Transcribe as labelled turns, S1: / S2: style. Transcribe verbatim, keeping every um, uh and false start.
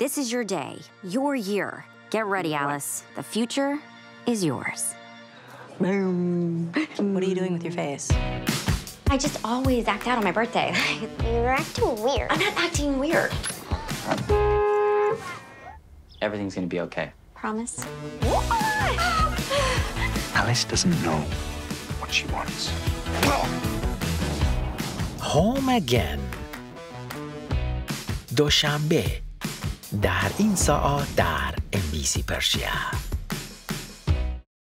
S1: This is your day, your year. Get ready, Alice. The future is yours.
S2: What are you doing with your face?
S1: I just always act out on my birthday.
S3: You're acting weird.
S1: I'm not acting weird.
S4: Everything's gonna be okay.
S1: Promise?
S5: Alice doesn't know what she wants.
S6: Home Again دوشنبه در این ساعت در ام بی سی پرشیا.